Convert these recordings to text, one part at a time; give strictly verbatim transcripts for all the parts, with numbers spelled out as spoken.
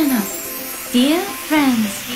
の Dear Friends。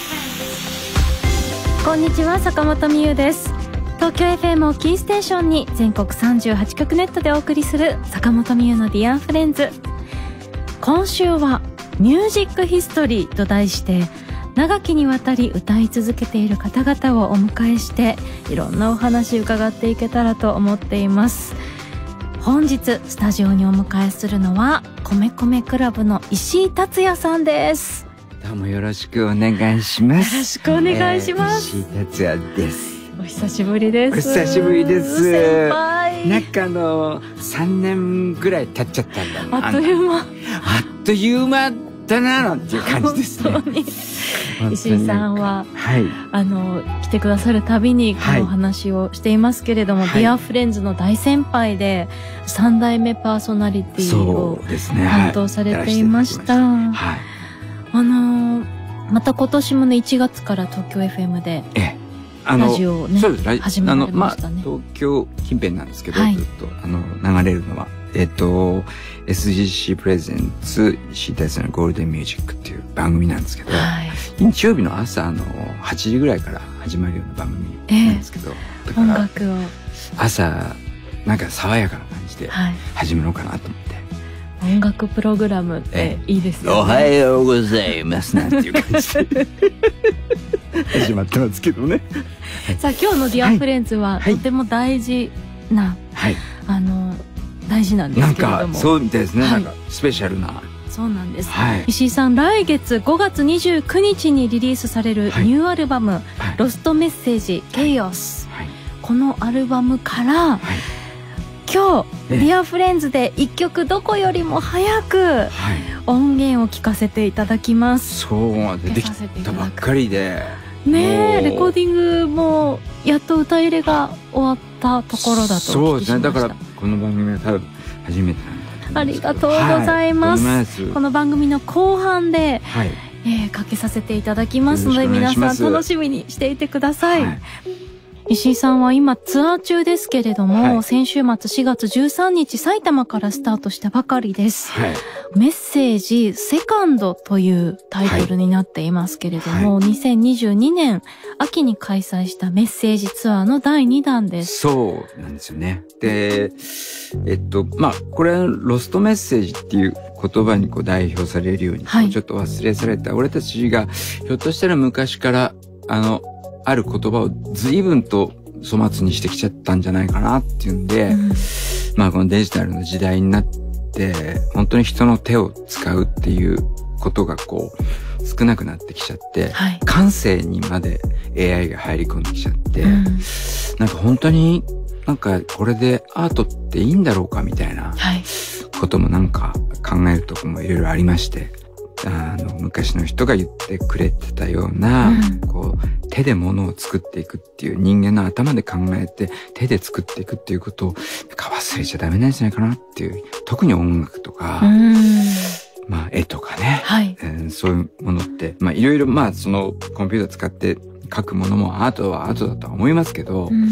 こんにちは、坂本美優です。東京 エフエム をキーステーションに全国さんじゅうはちきょくネットでお送りする坂本美優の Dear Friends。 今週はミュージックヒストリーと題して長きにわたり歌い続けている方々をお迎えしていろんなお話伺っていけたらと思っています。本日スタジオにお迎えするのは米米クラブの石井達也さんです。 どうもよろしくお願いします。 よろしくお願いします、 えー、石井達也です。 お久しぶりです。 お久しぶりです。 先輩、 なんかあのさんねんぐらい経っちゃったんだな。 あっという間あっという間だななんていう感じですね。 本当に石井さんは、 はい、あの来てくださるたびにこのお話をしていますけれども、はい、ディアフレンズの大先輩でさん代目パーソナリティを担当されていました。はいはい、あのまた今年もねいちがつから東京 エフエム でラジオをね始められましたね。 東京近辺なんですけど、はい、ずっとあの流れるのはえっと エスジーシー プレゼンツ石井達也のゴールデンミュージックっていう番組なんですけど、はい、日曜日の朝のはちじぐらいから始まるような番組なんですけど、 えー、音楽を朝なんか爽やかな感じで始めようかなと思って、 はい、音楽プログラムっていいですよね。 おはようございますなんていう感じで始まってますけどね。 さあ今日のディアフレンズはとても大事な、はい、あの大事なんですけれども、 なんかそうみたいですね、はい、なんかスペシャルな。 そうなんです、はい、石井さん来月ごがつにじゅうくにちにリリースされるニューアルバム、はい、ロストメッセージケイオス、はい、このアルバムから、はい、今日ディアフレンズでいっきょくどこよりも早く、はい、音源を聴かせていただきます。 そう出てきたばっかりでねえ、レコーディングもやっと歌入れが終わったところだとお聞きしました。 そうですね、だからこの番組は多分初めてなんだ。 ありがとうございます、はい、この番組の後半で、はい、えー、かけさせていただきますので皆さん楽しみにしていてください、はい、石井さんは今ツアー中ですけれども、はい、先週末しがつじゅうさんにち埼玉からスタートしたばかりです、はい、メッセージセカンドというタイトルになっていますけれども、はい、にせんにじゅうにねん秋に開催したメッセージツアーのだいにだんです。 そうなんですよね。で、えっと、まあ、これはロストメッセージっていう言葉にこう代表されるように、はい、ちょっと忘れされた俺たちがひょっとしたら昔からあの、ある言葉を随分と粗末にしてきちゃったんじゃないかなっていうんで、うん、まあこのデジタルの時代になって本当に人の手を使うっていうことがこう少なくなってきちゃって、はい、感性にまで エーアイ が入り込んできちゃって、うん、なんか本当になんかこれでアートっていいんだろうかみたいなこともなんか考えるとこもいろいろありまして、あの昔の人が言ってくれてたような、うん、こう手で物を作っていくっていう人間の頭で考えて手で作っていくっていうことをなんか忘れちゃダメなんじゃないかなっていう、特に音楽とか、うん、まあ絵とかね、はい、えー、そういうものってまあいろいろ、まあそのコンピューター使って書くものもアートはアートだとは思いますけど、うん、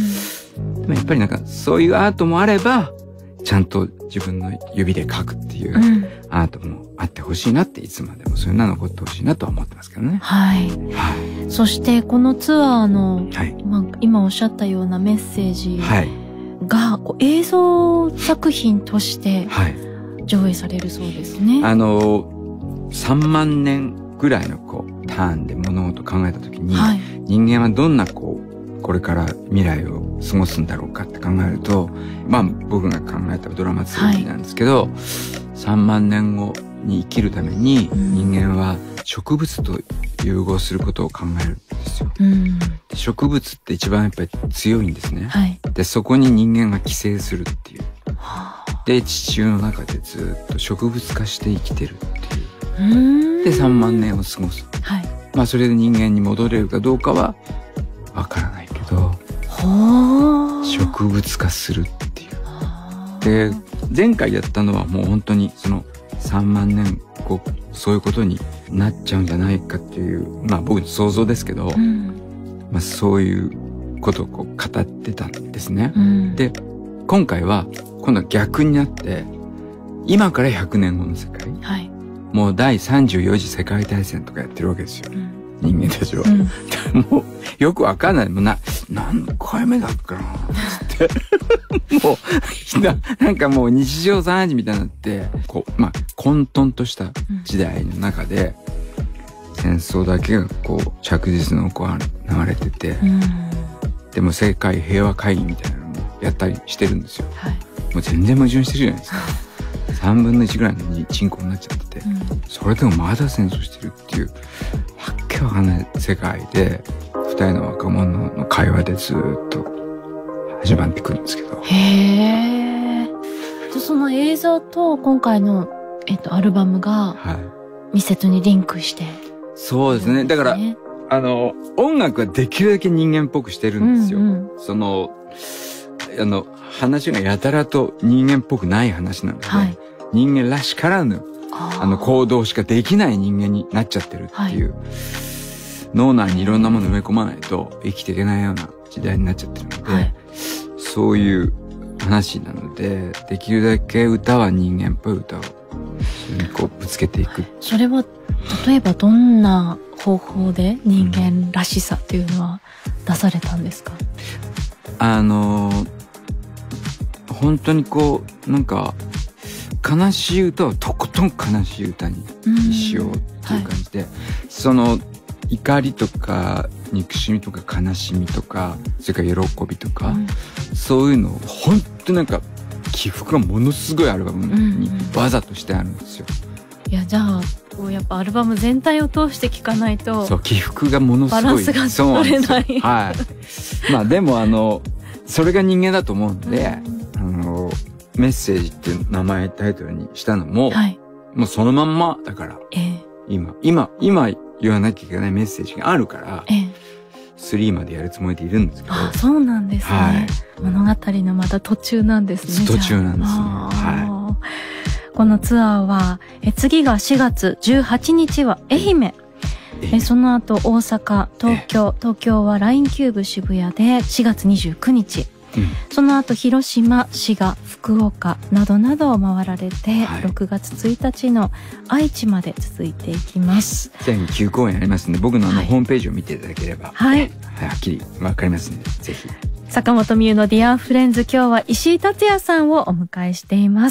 でもやっぱりなんかそういうアートもあればちゃんと自分の指で描くっていうアートもあってほしいなって、いつまでもそれな残ってほしいなとは思ってますけどね。 はい。はい、そしてこのツアーの、はい、まあ、今おっしゃったようなメッセージが、こう映像作品として上映されるそうですね。 はい、あのさんまんねんぐらいのこうターンで物事を考えたときに、はい、人間はどんなこうこれから未来を過ごすんだろうかって考えると、まあ僕が考えたドラマツーリーなんですけど、はい、さんまんねんごに生きるために人間は植物と融合することを考えるんですよ。うん、で植物って一番やっぱり強いんですね。はい、でそこに人間が寄生するっていう。で地球の中でずっと植物化して生きてるっていう。でさんまんねんを過ごす。はい、まあそれで人間に戻れるかどうかはわからないけど、植物化するっていう。で前回やったのはもう本当にそのさんまんねんこうそういうことになっちゃうんじゃないかっていう、まあ僕の想像ですけど、うん、まあそういうことをこう語ってたんですね。うん、で今回は今度は逆になって今からひゃくねんごの世界、はい、 もう第さんじゅうよ次世界大戦とかやってるわけですよ。うん、人間たちは。うん、もう、よくわかんない。もうな、何回目だっけなつって。もうな、なんかもう日常茶飯事みたいになって、こう、まあ、混沌とした時代の中で、うん、戦争だけがこう、着実にこう流れてて、うん、でも世界平和会議みたいなのもやったりしてるんですよ。はい、もう全然矛盾してるじゃないですか。さんぶんのいちぐらいの人口になっちゃってて、うん、それでもまだ戦争してるっていう、わけわかんない世界で、二人の若者の会話でずっと始まってくるんですけど。 へー。じゃその映像と今回の、えっと、アルバムが、密接にリンクして、はい。 そうですね。だから、あの、音楽はできるだけ人間っぽくしてるんですよ。うんうん、その、あの、話がやたらと人間っぽくない話なので、はい、人間らしからぬ、あの、行動しかできない人間になっちゃってるっていう、はい、脳内にいろんなもの埋め込まないと生きていけないような時代になっちゃってるので、はい、そういう話なので、できるだけ歌は人間っぽい歌を、それにこうぶつけていく。 それは、例えばどんな方法で人間らしさっていうのは出されたんですか？ うん、あの、本当にこう、なんか、悲しい歌をとことん悲しい歌にしようっていう感じで、はい、その怒りとか憎しみとか悲しみとかそれから喜びとか、うん、そういうのを本当なんか起伏がものすごいアルバムにわざとしてあるんですよ。 いやじゃあこうやっぱアルバム全体を通して聴かないとそう起伏がものすごいバランスが取れない。 はい。まあでもあのそれが人間だと思うんで、うん、あのメッセージっていう名前タイトルにしたのも、はい、もうそのまんまだから、えー、今今今言わなきゃいけないメッセージがあるから、えー、スリーまでやるつもりでいるんですけど。 あ、そうなんですね。はい、物語のまだ途中なんですね。 途中なんですね。はい。 このツアーはえ次がしがつじゅうはちにちは愛媛。えその後大阪、東京、東京は ライン キューブ渋谷でしがつにじゅうくにち。うん、その後広島、滋賀、福岡などなどを回られて、はい、ろくがつついたちの愛知まで続いていきます。 全きゅうこうえんありますので、僕のあの、はい、ホームページを見ていただければ、はい、はっきりわかりますので、ぜひ。 坂本美優のディアフレンズ、今日は石井達也さんをお迎えしています。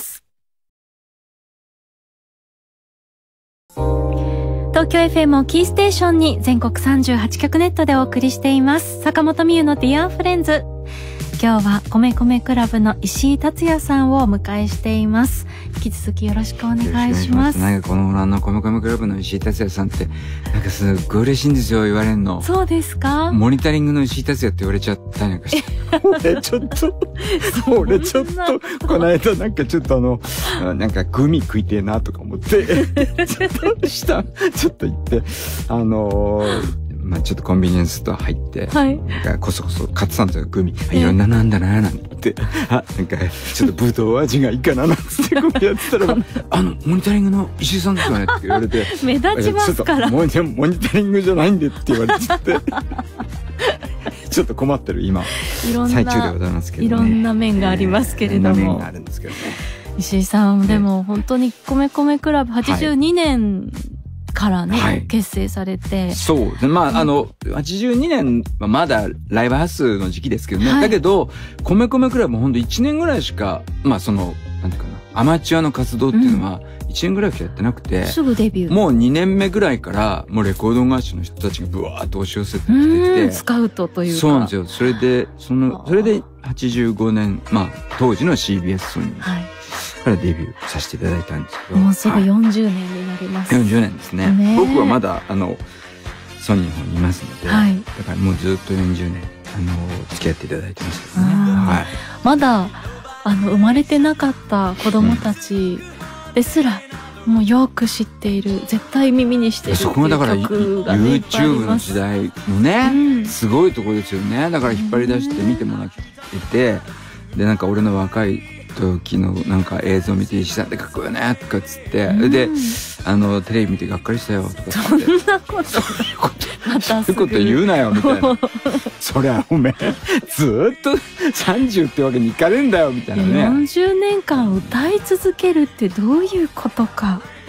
東京 エフエム をキーステーションに全国さんじゅうはちきょくネットでお送りしています。坂本美優のディアフレンズ。今日は米米クラブの石井達也さんをお迎えしています。引き続きよろしくお願いします。 なんかこのあの米米クラブの石井達也さんってなんかすごい嬉しいんですよ、言われるの。 そうですか？ モニタリングの石井達也って言われちゃったりなんかして。俺ちょっと俺ちょっとこの間なんかちょっとあのなんかグミ食いてえなとか思ってちょっとしたちょっと言ってあのーまあちょっとコンビニエンスストア入って、はい、なんかこそこそ買ってたんですよ、グミ。いろんななんだなーなんて。あ、なんか、ちょっとブドウ味がいいかななんつってグミやってたら、あの、モニタリングの石井さんですよねって言われて。 目立ちますから。 モニ、モニタリングじゃないんでって言われちゃって。ちょっと困ってる今、最中でございますけどね。 いろんな面がありますけれども。いろんな面があるんですけどね。石井さん、でも本当に米米クラブはちじゅうにねん、からね、はい、結成されて。 そう。まあ、うん、あの、はちじゅうにねんはまだライブハウスの時期ですけどね。はい、だけど、米米クラブもほんといちねんぐらいしか、まあその、なんていうかな、アマチュアの活動っていうのは、いちねんぐらいしかやってなくて、うん、 すぐデビュー。 もうにねんめぐらいから、もうレコード会社の人たちがブワーッと押し寄せてきてて。 スカウトというか。 そうなんですよ。それで、その、それではちじゅうごねん、まあ、当時の シービーエス ソニー。はいからデビューさせていただいたんですけど。 もうすぐよんじゅうねんになります。 はい、よんじゅうねんですね。ね僕はまだ、あの、ソニーの方にいますので、はい、だからもうずっとよんじゅうねん、あの、付き合っていただいてますけどね。はい、 まだ、あの、生まれてなかった子供たちですら、うん、もうよく知っている、絶対耳にしてるっていう曲が、ね、そこもだから、 YouTube の時代のね、うん、すごいところですよね。だから引っ張り出して見てもらってて、で、なんか俺の若い、時のなんか映像見て石井さんってかっこいいよねとかっつって、うん、であのテレビ見てがっかりしたよとかってそんなことそういうことまたそういうこと言うなよみたいなそりゃおめえずーっとさんじゅうってわけにいかねえんだよみたいなね。 よんじゅうねんかん歌い続けるってどういうことか。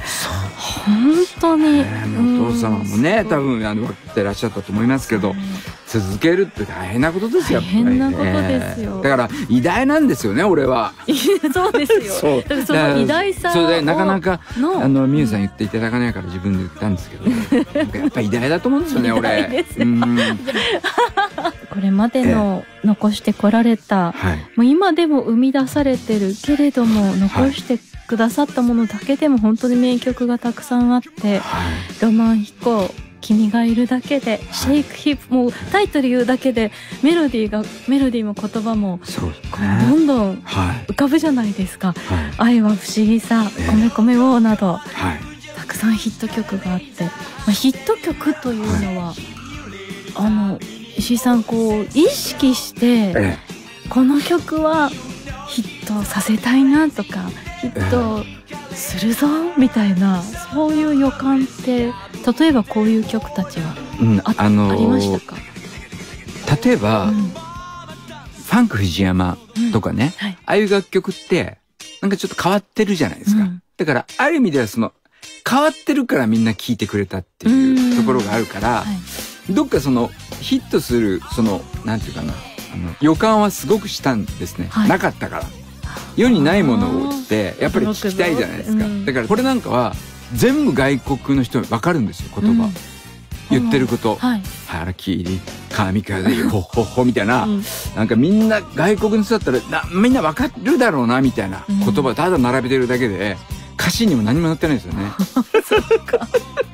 本当に、 お父様もね、多分あの分かってらっしゃったと思いますけど、続けるって大変なことですよ。 大変なことですよ。 えー、だから偉大なんですよね、俺は。 そうですよ。そう。だからその偉大さを。 そうでなかなかあのミユさん言っていただかないから自分で言ったんですけど、なんかやっぱ偉大だと思うんですよね、俺。 偉大ですよ。これまでの残してこられた、はい、もう今でも生み出されてるけれども残してくださったものだけでも本当に名曲がたくさんあって、はい、ロマン飛行、君がいるだけで、シェイクヒップ、もうタイトル言うだけでメロディーがメロディーも言葉もそうですね、 こうどんどん浮かぶじゃないですか。はい、愛は不思議さ、 えー、 米米ウォーなど、 はい、 たくさんヒット曲があって、まあ、ヒット曲というのは、はい、あの石井さんこう意識して、えー、この曲はヒットさせたいなとかヒットするぞみたいな、そういう予感って例えばこういう曲たちは あ,、うんあのー、ありましたか？ 例えば、うん、ファンク藤山とかね、うんはい、ああいう楽曲ってなんかちょっと変わってるじゃないですか、うん、だからある意味ではその変わってるからみんな聴いてくれたっていうところがあるから、はい、どっかそのヒットするそのなんていうかな、あの予感はすごくしたんですね、はい、なかったから。世にないものってやっぱり聞きたいじゃないですか、うん、だからこれなんかは全部外国の人分かるんですよ、言葉、うん、言ってること、はい、腹切り神風ほほほみたいな、うん、なんかみんな外国の人だったらなみんな分かるだろうなみたいな言葉をただ並べてるだけで歌詞にも何も載ってないですよね。 そっか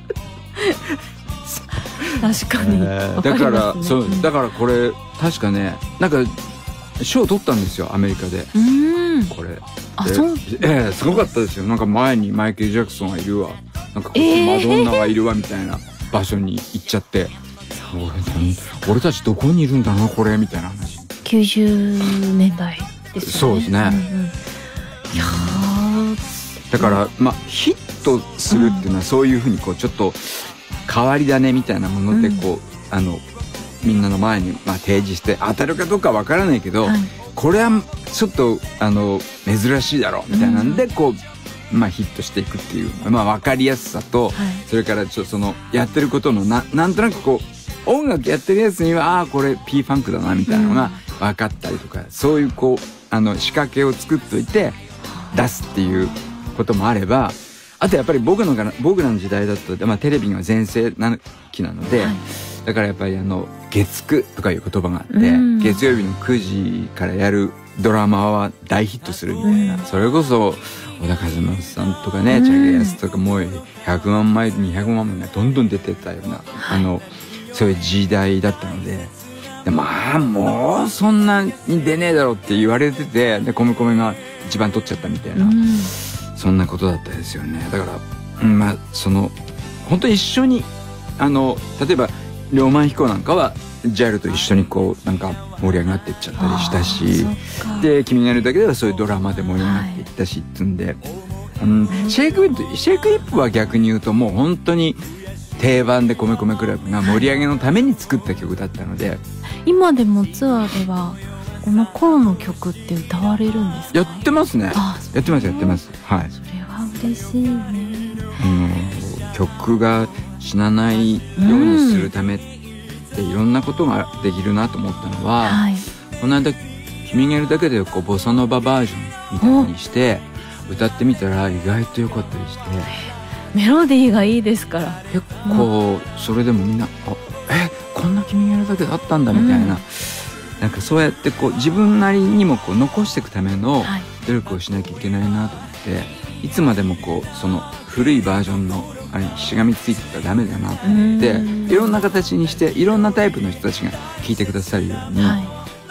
確かに、 えー、だから、ね、そうだからこれ確かねなんか賞を取ったんですよ、アメリカで。うんこれあそうええー、すごかったですよ。なんか前にマイケル・ジャクソンがいるわ、なんかこっちマドンナがいるわみたいな場所に行っちゃって、えー、俺たちどこにいるんだなこれみたいな話。 きゅうじゅうねんだいですね。 そうですね、うんうん、いやだから、まあヒットするっていうのはそういうふうにこうちょっと変わり種みたいなものでこう、うん、あのみんなの前にまあ提示して当たるかどうかわからないけど、はい、これはちょっとあの珍しいだろうみたいなんでこう、うん、まあヒットしていくっていう、まあ分かりやすさと、はい、それからちょっとそのやってることのななんとなくこう音楽やってるやつにはああこれ P ファンクだなみたいなのが分かったりとか、うん、そういうこうあの仕掛けを作っといて出すっていうこともあれば、あとやっぱり僕の僕らの時代だと、まあ、テレビが全盛な期なので、はい、だからやっぱりあの月くとかいう言葉があって、うん、月曜日のくじからやるドラマは大ヒットするみたいな、うん、それこそ小田和正さんとかね、うん、チャゲヤスとかもうひゃくまんまいにひゃくまんまいがどんどん出てたような、はい、あのそういう時代だったので、でまあもうそんなに出ねえだろうって言われてて、でコメコメが一番取っちゃったみたいな、うん、そんなことだったですよね。だから、うん、まあその本当に一緒にあの例えばロマン飛行なんかはジャイルと一緒にこうなんか盛り上がっていっちゃったりしたし、で君がいるだけではそういうドラマで盛り上がっていったし、はい、ってんで、うん、シェイクヒップシェイクヒップは逆に言うともう本当に定番で米米クラブが盛り上げのために作った曲だったので、はい、今でもツアーではこの頃の曲って歌われるんですか？やってますね。あやってますやってます。はい。それは嬉しいね。うん、曲が死なないようにするためっていろんなことができるなと思ったのは、はい、この間君がいるだけでこうボサノババージョンみたいにして歌ってみたら意外と良かったりして、メロディーがいいですから結構それでもみんなあえこんな君がいるだけだったんだみたいな、うん、なんかそうやってこう自分なりにもこう残していくための努力をしなきゃいけないなと思って、はい、いつまでもこうその古いバージョンのあれしがみついてたらダメだなと思って、いろんな形にしていろんなタイプの人たちが聴いてくださるように、はい、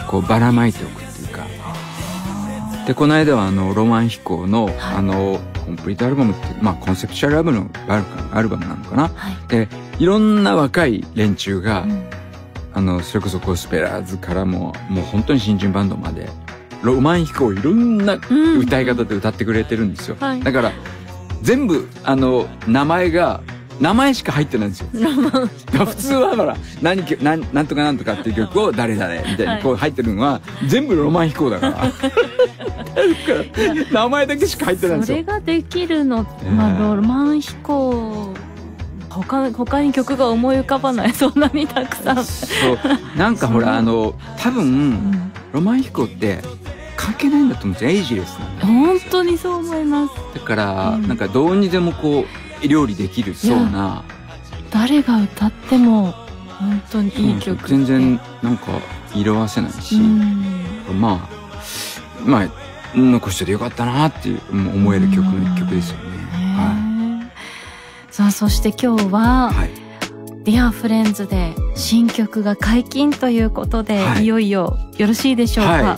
こうばらまいておくっていうか。でこの間はあのロマン飛行の、はい、あのコンプリートアルバムって、まあ、コンセプチュアルアルバムのアルバムなのかな、はい、でいろんな若い連中が、うん、あのそれこそゴスペラーズからももう本当に新人バンドまでロマン飛行いろんな歌い方で歌ってくれてるんですよ、うんはい、だから全部あの名前が名前しか入ってないんですよ。普通はほら何何なんとかなんとかっていう曲を誰々みたいにこう入ってるのは全部ロマン飛行だから。名前だけしか入ってないんですよ。 それができるの、まあ、ロマン飛行。他, 他に曲が思い浮かばない。そんなにたくさん。 そうなんかほらあの多分、うん、ロマン飛行って関係ないんだと思うんですよ。エイジレスなんで。 本当にそう思います。 だから、うん、なんかどうにでもこう料理できるそうな。 誰が歌っても本当にいい曲。 全然なんか色あせないし、うん、まあまあ残しててよかったなっていう思える曲の一曲ですよね。はい。 さあそして今日は、はい、Dear Friends で新曲が解禁ということで、はい、いよいよよろしいでしょうか、はい、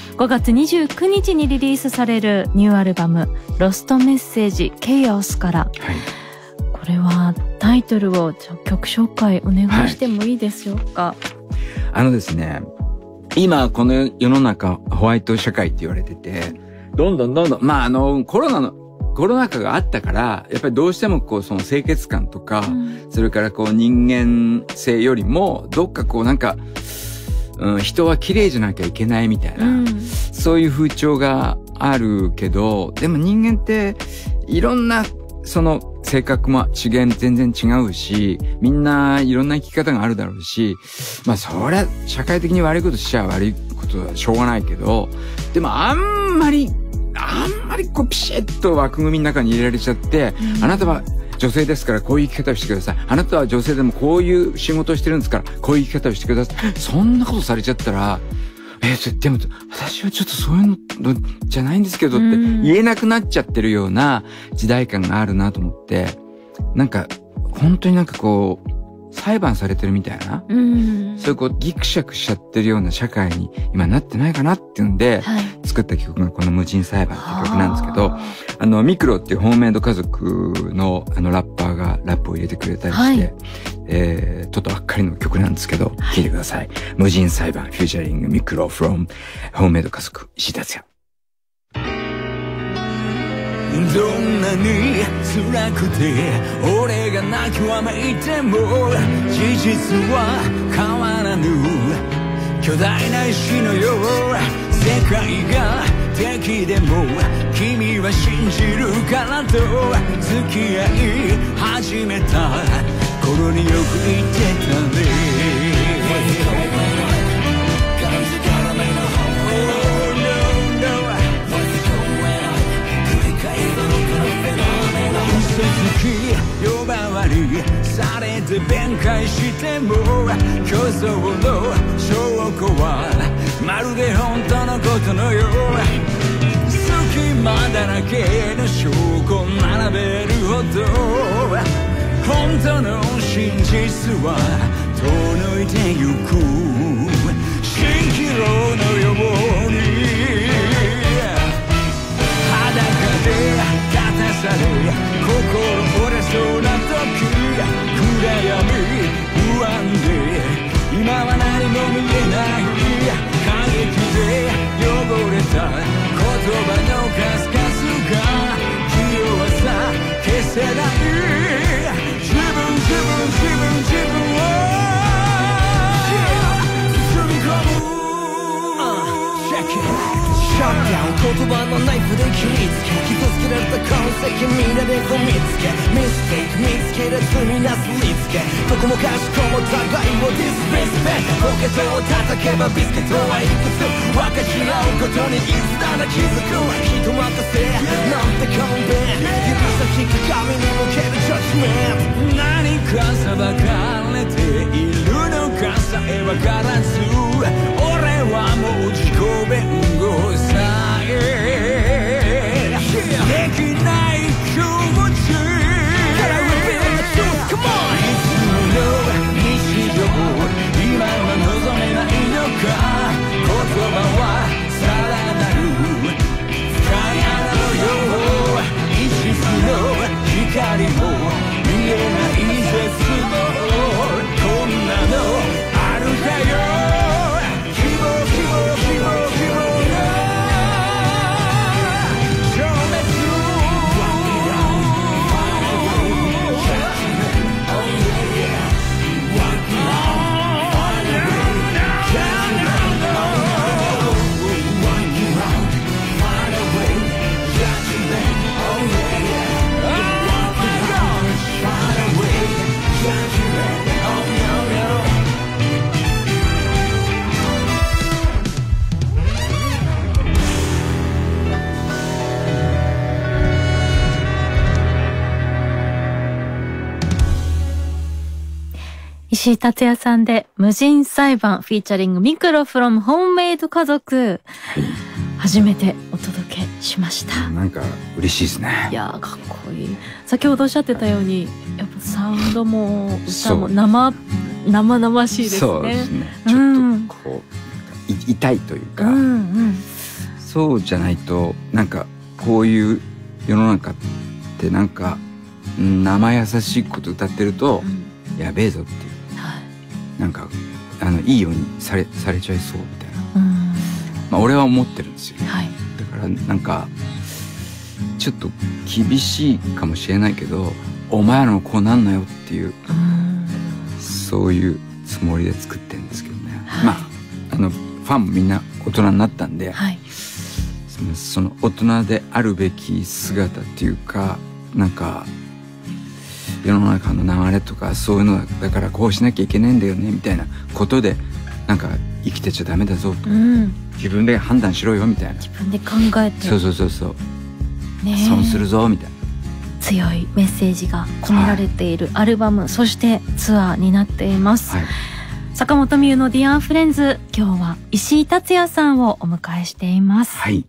ごがつにじゅうくにちにリリースされるニューアルバム「ロストメッセージ ケイオス」から、はい、これはタイトルを曲紹介お願いしてもいいでしょうか。はい、 あのですね今この世の中ホワイト社会って言われててどんどんどんどんまああのコロナのコロナ禍があったから、やっぱりどうしてもこうその清潔感とか、うん、それからこう人間性よりも、どっかこうなんか、うん、人は綺麗じゃなきゃいけないみたいな、うん、そういう風潮があるけど、でも人間っていろんなその性格も資源全然違うし、みんないろんな生き方があるだろうし、まあそりゃ社会的に悪いことしちゃ悪いことはしょうがないけど、でもあんまりあんまりこうピシッと枠組みの中に入れられちゃって、うん、あなたは女性ですからこういう生き方をしてください。あなたは女性でもこういう仕事をしてるんですからこういう生き方をしてください。そんなことされちゃったら、えー、でも私はちょっとそういうのじゃないんですけどって言えなくなっちゃってるような時代感があるなと思って、なんか本当になんかこう裁判されてるみたいな、うん、そういうこうギクシャクしちゃってるような社会に今なってないかなっていうんで、はい、作った曲がこの無人裁判っていう曲なんですけど、あのミクロっていうホームメイド家族のあのラッパーがラップを入れてくれたりして、はい、えー、ちょっとばっかりの曲なんですけど、聴いてください。無人裁判フューチャリングミクロ from ホームメイド家族石田達也。どんなに辛くて俺が泣きわめいても事実は変わらぬ巨大な石のよう世界が敵でも君は信じるからと付き合い始めた頃によく言ってたね。呼ばわりされて弁解しても虚像の証拠はまるで本当のことのよう隙間だらけの証拠並べるほど本当の真実は遠のいてゆく蜃気楼のように裸で立たされ心折れそうな時暗闇不安で今は何も見えない過激で汚れた言葉の数々が器用さ消せない自分自分自分自分を包み込む、uh, check itシャットダウン言葉のナイフで切りつけ傷つけられた痕跡みんなで踏みつけミステイク見つける罪なすりつけどこもかしこも互いをディスリスペクトポケットを叩けばビスケットはいくつ分かち合うことにいつだら気づく人任せなんて勘弁指先鏡に向けるジャッジメント何か裁かれているのかさえ分からず俺はもう自己弁護さえできない気持ちいつもの日常今は望めないのか言葉はさらなる深い穴のよう一室の光も見えない絶望こんなのあるかよ希望希望希望希望石井達也さんで無人裁判フィーチャリングミクロフロムホームメイド家族、はい、初めてお届けしました。 なんか嬉しいですね。 いやーかっこいい。先ほどおっしゃってたようにやっぱサウンドも歌も生生々しいですね。 そうですね。ちょっとこう、うん、痛いというか、うんうん、そうじゃないとなんかこういう世の中ってなんか生優しいこと歌ってると、うん、やべえぞっていう、はい、なんかあのいいようにされされちゃいそうみたいな、うん、まあ俺は思ってるんですよ、はい、だからなんかちょっと厳しいかもしれないけどお前らもこうなんなよっていう、うん、そういうつもりで作ってるんですけどね、はい、まああのファンもみんな大人になったんで、はい、その、その大人であるべき姿っていうかなんか世の中の流れとかそういうのだからこうしなきゃいけないんだよねみたいなことでなんか生きてちゃダメだぞと、うん、自分で判断しろよみたいな、 自分で考えて、 そうそうそうそう、ね、損するぞみたいな強いメッセージが込められているアルバム、はい、そしてツアーになっています、はい、坂本美優のディアンフレンズ、今日は石井達也さんをお迎えしています。はい、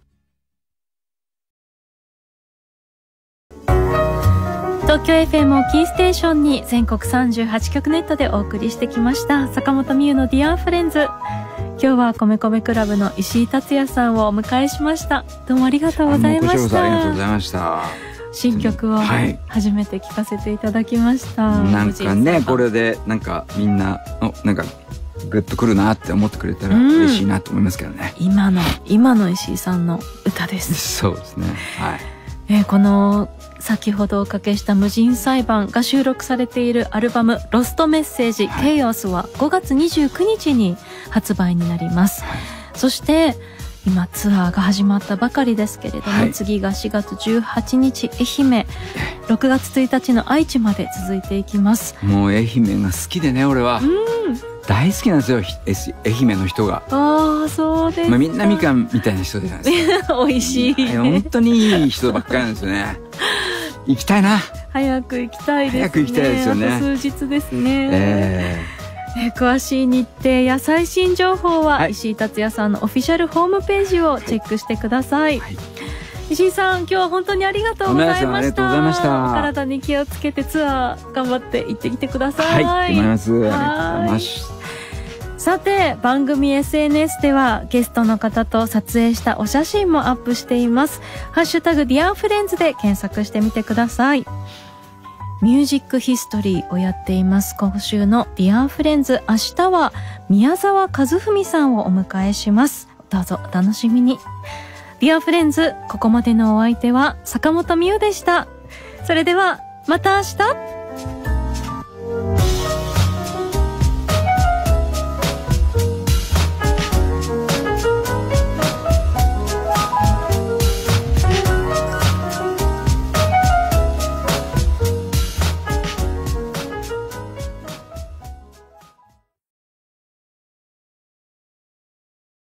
東京 エフエム をキーステーションに全国さんじゅうはちきょくネットでお送りしてきました坂本美優のディアンフレンズ。今日は米米クラブの石井達也さんをお迎えしました。どうもありがとうございました。 ありがとうございました。 新曲を初めて聴かせていただきました、 はい、なんかねこれでなんかみんななんかグッとくるなって思ってくれたら嬉しいなと思いますけどね、 うん、今の今の石井さんの歌です。 そうですね、はい、 えー、この先ほどおかけした無人裁判が収録されているアルバムロストメッセージ、はい、ケイオスはごがつにじゅうくにちに発売になります、はい、そして今ツアーが始まったばかりですけれども、はい、次がしがつじゅうはちにち愛媛、ろくがつついたちの愛知まで続いていきます。 もう愛媛が好きでね俺は、うん、大好きなんですよ愛媛の人が。 ああそうですか、 まあ、みんなみかんみたいな人じゃないですか美味しい、ね、 本当にいい人ばっかりなんですよね行きたいな、 早く行きたいですね。 早く行きたいですよね。 あと数日ですね、えー、えー、詳しい日程や最新情報は、はい、石井達也さんのオフィシャルホームページをチェックしてください、はい、石井さん今日は本当にありがとうございました。 ありがとうございました。 体に気をつけてツアー頑張って行ってきてください。 はい、頑張ります。ありがとうございます。 さて番組 エスエヌエス ではゲストの方と撮影したお写真もアップしています。ハッシュタグディアンフレンズで検索してみてください。ミュージックヒストリーをやっています今週のディアンフレンズ、明日は宮沢和文さんをお迎えします。どうぞお楽しみに。ディアンフレンズ、ここまでのお相手は坂本美優でした。それではまた明日。